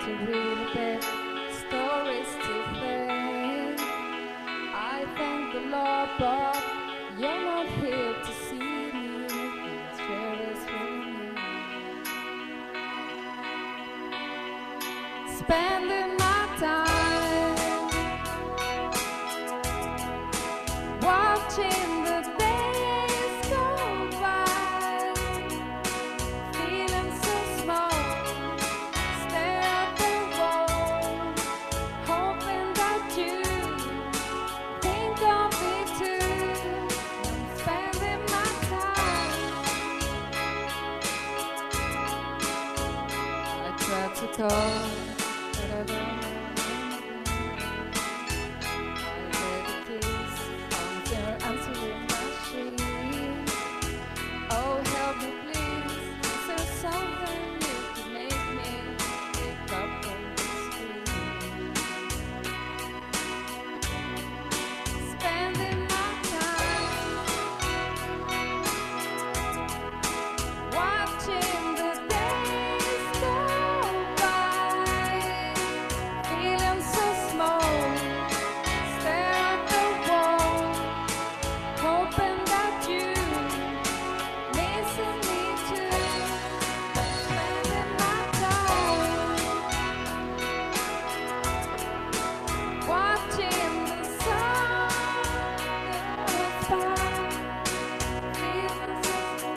to read a bit, stories to think. I thank the Lord, but you're not here to see me. Share this with me. Spending my time watching the days go by, feeling so small, stare at the wall, hoping that you think of me too. I'm spending my time. I try to call, but I don't. Answering machine. Oh, help me please. Is there something you could make me pick up from the screen? Spending my time watching the days go by, feeling so small, stare at the wall, hoping that you missing me too. Spending my time watching the sun goes by, feeling so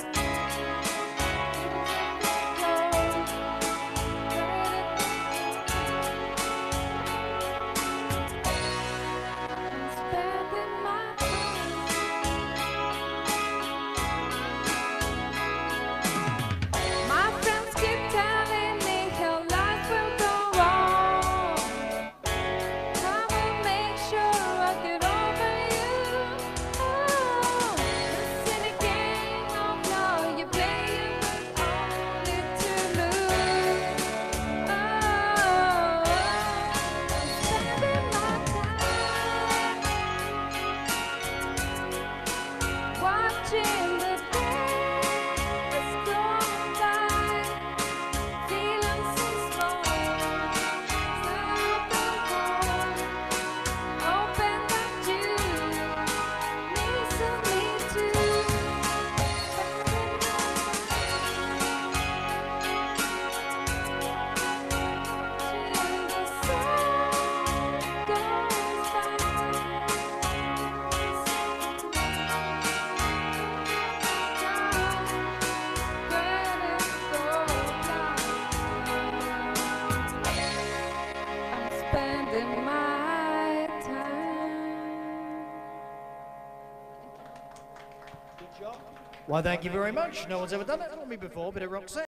spending my time. My friends keep telling me how life will go on. I will make sure I get over you. Oh, this is a game of love you're playing only to lose. Oh, I'm spending my time watching the days go by, feeling so small, stare at the wall, hoping that you missing me too. Spending my till the sun goes I'm spending my time. Why, thank you very much. No one's ever done that for me before, but it Roxette.